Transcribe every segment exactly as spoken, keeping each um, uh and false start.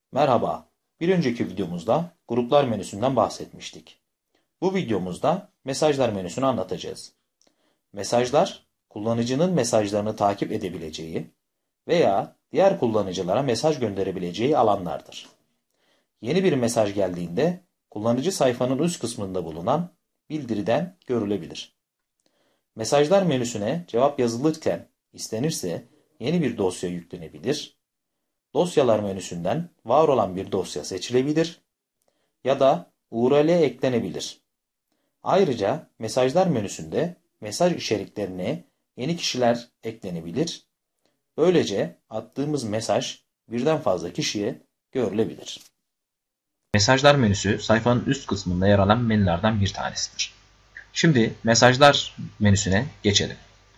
Merhaba, bir önceki videomuzda gruplar menüsünden bahsetmiştik. Bu videomuzda mesajlar menüsünü anlatacağız. Mesajlar, kullanıcının mesajlarını takip edebileceği veya diğer kullanıcılara mesaj gönderebileceği alanlardır. Yeni bir mesaj geldiğinde kullanıcı sayfanın üst kısmında bulunan bildiriden görülebilir. Mesajlar menüsüne cevap yazılırken istenirse yeni bir dosya yüklenebilir. Dosyalar menüsünden var olan bir dosya seçilebilir ya da U R L eklenebilir. Ayrıca mesajlar menüsünde mesaj içeriklerine yeni kişiler eklenebilir. Böylece attığımız mesaj birden fazla kişiye görülebilir. Mesajlar menüsü sayfanın üst kısmında yer alan menülerden bir tanesidir. Şimdi mesajlar menüsüne geçelim.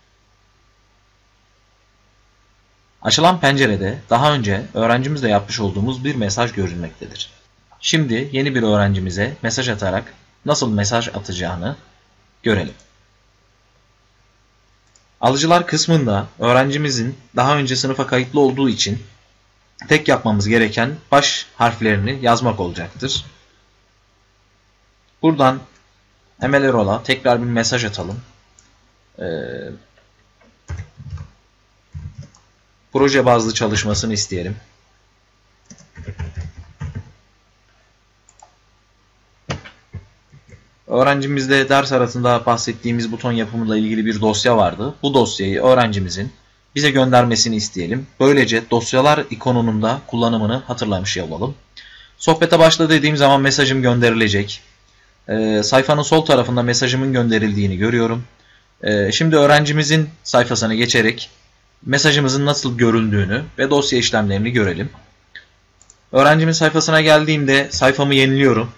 Açılan pencerede daha önce öğrencimizle yapmış olduğumuz bir mesaj görülmektedir. Şimdi yeni bir öğrencimize mesaj atarak nasıl mesaj atacağını görelim. Alıcılar kısmında öğrencimizin daha önce sınıfa kayıtlı olduğu için tek yapmamız gereken baş harflerini yazmak olacaktır. Buradan Emel Erol'a tekrar bir mesaj atalım. Ee, proje bazlı çalışmasını isteyelim. Öğrencimizde ders arasında bahsettiğimiz buton yapımıyla ilgili bir dosya vardı. Bu dosyayı öğrencimizin bize göndermesini isteyelim. Böylece dosyalar ikonunun da kullanımını hatırlamış olalım. Sohbete başla dediğim zaman mesajım gönderilecek. Ee, sayfanın sol tarafında mesajımın gönderildiğini görüyorum. Ee, şimdi öğrencimizin sayfasına geçerek mesajımızın nasıl görüldüğünü ve dosya işlemlerini görelim. Öğrencimin sayfasına geldiğimde sayfamı yeniliyorum.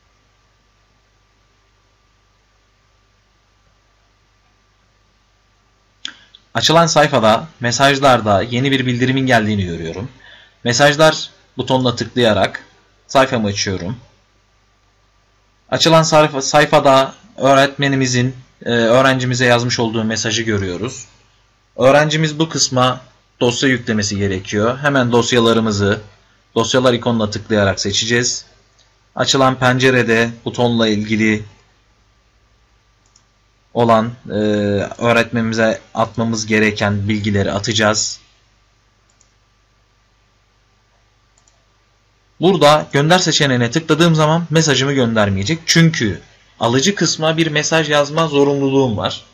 Açılan sayfada mesajlarda yeni bir bildirimin geldiğini görüyorum. Mesajlar butonuna tıklayarak sayfamı açıyorum. Açılan sayfa, sayfada öğretmenimizin e, öğrencimize yazmış olduğu mesajı görüyoruz. Öğrencimiz bu kısma dosya yüklemesi gerekiyor. Hemen dosyalarımızı dosyalar ikonuna tıklayarak seçeceğiz. Açılan pencerede butonla ilgili olan e, öğretmenimize atmamız gereken bilgileri atacağız. Burada gönder seçeneğine tıkladığım zaman mesajımı göndermeyecek. Çünkü alıcı kısma bir mesaj yazma zorunluluğum var.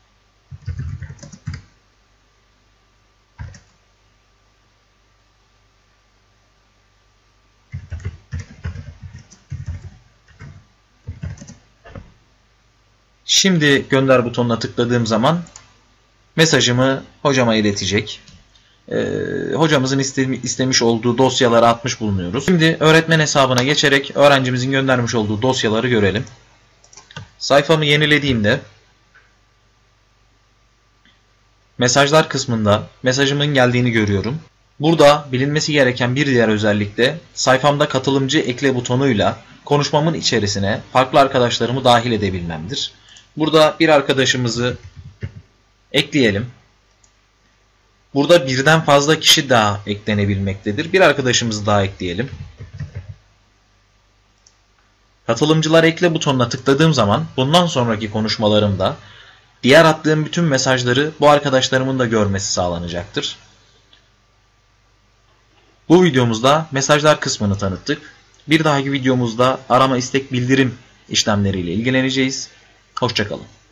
Şimdi gönder butonuna tıkladığım zaman mesajımı hocama iletecek. Ee, hocamızın iste, istemiş olduğu dosyaları atmış bulunuyoruz. Şimdi öğretmen hesabına geçerek öğrencimizin göndermiş olduğu dosyaları görelim. Sayfamı yenilediğimde mesajlar kısmında mesajımın geldiğini görüyorum. Burada bilinmesi gereken bir diğer özellik de sayfamda katılımcı ekle butonuyla konuşmamın içerisine farklı arkadaşlarımı dahil edebilmemdir. Burada bir arkadaşımızı ekleyelim. Burada birden fazla kişi daha eklenebilmektedir. Bir arkadaşımızı daha ekleyelim. Katılımcılar ekle butonuna tıkladığım zaman bundan sonraki konuşmalarımda diğer attığım bütün mesajları bu arkadaşlarımın da görmesi sağlanacaktır. Bu videomuzda mesajlar kısmını tanıttık. Bir dahaki videomuzda arama istek bildirim işlemleriyle ilgileneceğiz. Hoşça kalın.